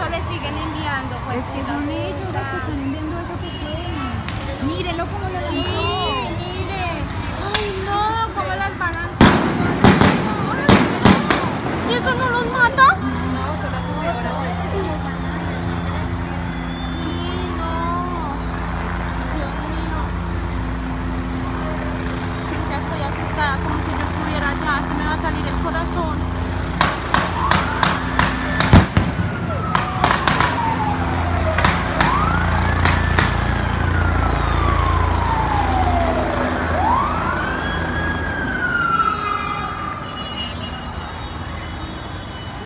le siguen enviando. Pues, es que son ellos los que están enviando esa persona. Mírenlo como lo lanzó. Sí, mire. Ay, no, ¿cómo las van a... ¿Y eso no los mata?